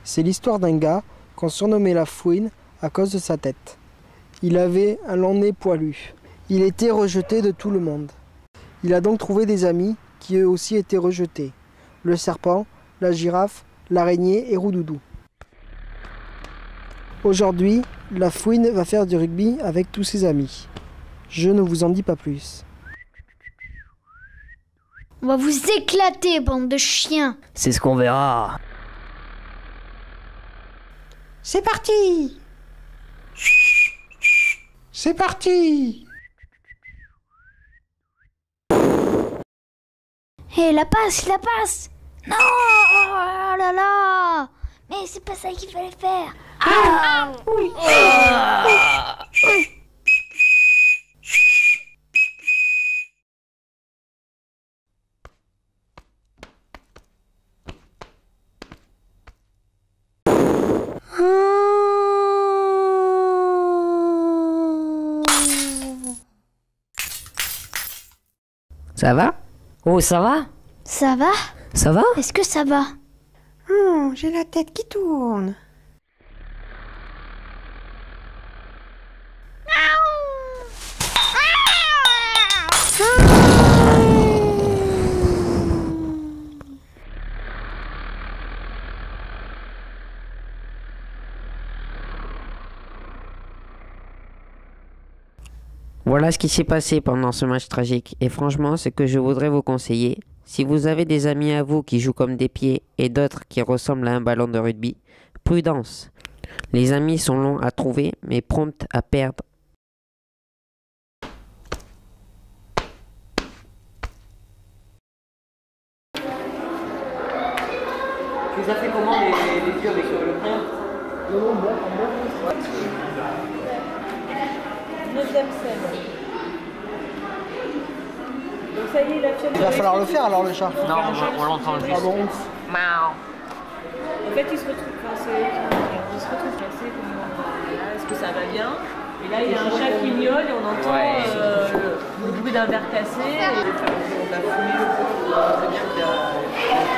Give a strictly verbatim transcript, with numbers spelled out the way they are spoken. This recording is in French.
C'est l'histoire d'un gars qu'on surnommait la fouine à cause de sa tête. Il avait un long nez poilu. Il était rejeté de tout le monde. Il a donc trouvé des amis qui eux aussi étaient rejetés. Le serpent, la girafe, l'araignée et Roudoudou. Aujourd'hui, la fouine va faire du rugby avec tous ses amis. Je ne vous en dis pas plus. On va vous éclater, bande de chiens. C'est ce qu'on verra. C'est parti. C'est parti. Hé, hey, la passe, la passe. Non, oh là là. Mais c'est pas ça qu'il fallait faire. Ah, oui. Ah. Ça va? Oh, ça va? Ça va? Ça va? Est-ce que ça va? Oh, j'ai la tête qui tourne. Voilà ce qui s'est passé pendant ce match tragique. Et franchement, ce que je voudrais vous conseiller, si vous avez des amis à vous qui jouent comme des pieds et d'autres qui ressemblent à un ballon de rugby, prudence. Les amis sont longs à trouver, mais prompts à perdre. Tu les as fait comment les, les vieux avec euh, le frère? Non, non, bon, bon. Deuxième scène. Donc ça y est, la chaîne. Il va falloir le faire alors le chat. Non, on, on l'entend juste. Ah bon? En fait, il se retrouve, enfin, c'est, il se retrouve placé comme là, est-ce que ça va bien? Et là, il y a un chat qui miaule et on entend Ouais. euh, le bruit d'un verre cassé. Et... On a fumé le pot, très bien.